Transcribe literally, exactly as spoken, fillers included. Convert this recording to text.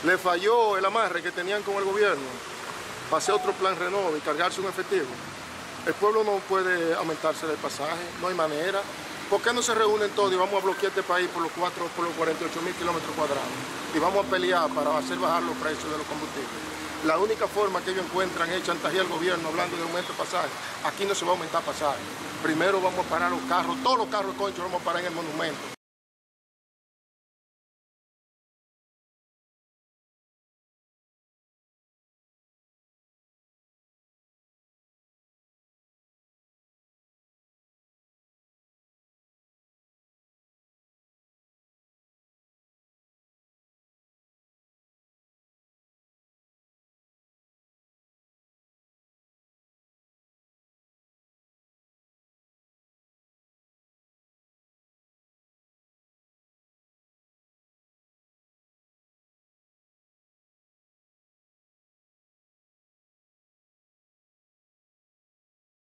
Le falló el amarre que tenían con el gobierno para hacer otro plan Renove y cargarse un efectivo. El pueblo no puede aumentarse del pasaje, no hay manera. ¿Por qué no se reúnen todos y vamos a bloquear este país por los, cuatro, por los cuarenta y ocho mil kilómetros cuadrados? Y vamos a pelear para hacer bajar los precios de los combustibles. La única forma que ellos encuentran es chantajear al gobierno hablando de aumento de pasaje. Aquí no se va a aumentar pasaje. Primero vamos a parar los carros, todos los carros de concho vamos a parar en el monumento.